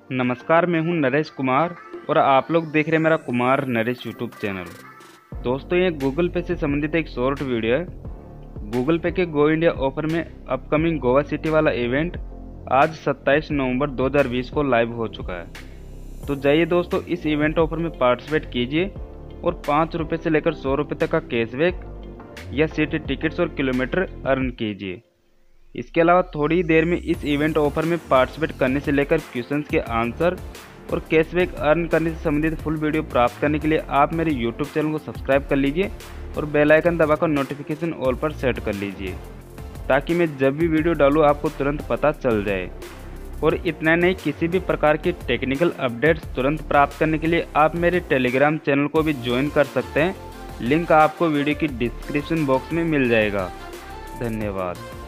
नमस्कार, मैं हूं नरेश कुमार और आप लोग देख रहे हैं मेरा कुमार नरेश यूट्यूब चैनल। दोस्तों, ये गूगल पे से संबंधित एक शॉर्ट वीडियो है। गूगल पे के गो इंडिया ऑफर में अपकमिंग गोवा सिटी वाला इवेंट आज 27 नवंबर 2020 को लाइव हो चुका है। तो जाइए दोस्तों, इस इवेंट ऑफर में पार्टिसिपेट कीजिए और 5 रुपये से लेकर 100 रुपये तक का कैशबैक या सिटी टिकट्स और किलोमीटर अर्न कीजिए। इसके अलावा थोड़ी ही देर में इस इवेंट ऑफर में पार्टिसिपेट करने से लेकर क्वेश्चंस के आंसर और कैशबैक अर्न करने से संबंधित फुल वीडियो प्राप्त करने के लिए आप मेरे यूट्यूब चैनल को सब्सक्राइब कर लीजिए और बेल आइकन दबाकर नोटिफिकेशन ऑल पर सेट कर लीजिए, ताकि मैं जब भी वीडियो डालूँ आपको तुरंत पता चल जाए। और इतना नहीं, किसी भी प्रकार की टेक्निकल अपडेट्स तुरंत प्राप्त करने के लिए आप मेरे टेलीग्राम चैनल को भी ज्वाइन कर सकते हैं। लिंक आपको वीडियो की डिस्क्रिप्शन बॉक्स में मिल जाएगा। धन्यवाद।